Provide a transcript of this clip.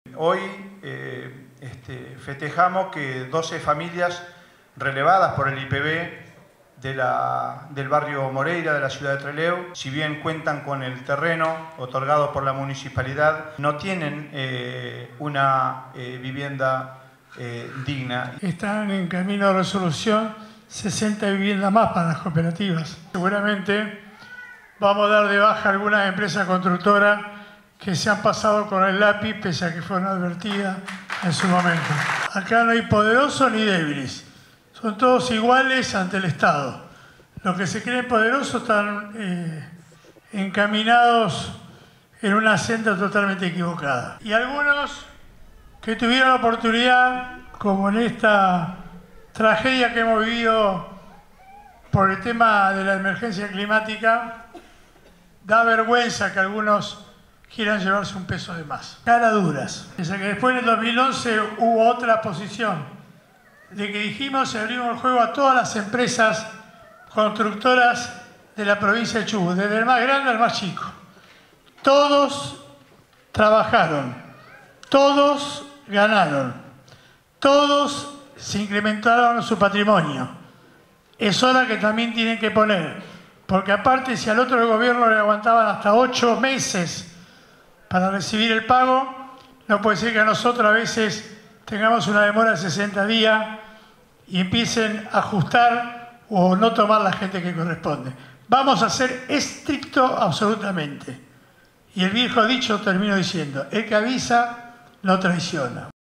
Hoy festejamos que 12 familias relevadas por el IPB del barrio Moreira de la ciudad de Trelew, si bien cuentan con el terreno otorgado por la municipalidad, no tienen una vivienda digna. Están en camino de resolución 60 viviendas más para las cooperativas. Seguramente vamos a dar de baja algunas empresas constructoras que se han pasado con el lápiz pese a que fueron advertidas en su momento. Acá no hay poderosos ni débiles, son todos iguales ante el Estado. Los que se creen poderosos están encaminados en una senda totalmente equivocada. Y algunos que tuvieron la oportunidad, como en esta tragedia que hemos vivido por el tema de la emergencia climática, da vergüenza que algunos quieran llevarse un peso de más. Caraduras. Desde que después en el 2011 hubo otra posición, de que dijimos y abrimos el juego a todas las empresas constructoras de la provincia de Chubut, desde el más grande al más chico. Todos trabajaron, todos ganaron, todos se incrementaron su patrimonio. Es hora que también tienen que poner, porque aparte si al otro el gobierno le aguantaban hasta 8 meses para recibir el pago, no puede ser que a nosotros a veces tengamos una demora de 60 días y empiecen a ajustar o no tomar la gente que corresponde. Vamos a ser estrictos absolutamente. Y el viejo dicho termino diciendo, el que avisa no traiciona.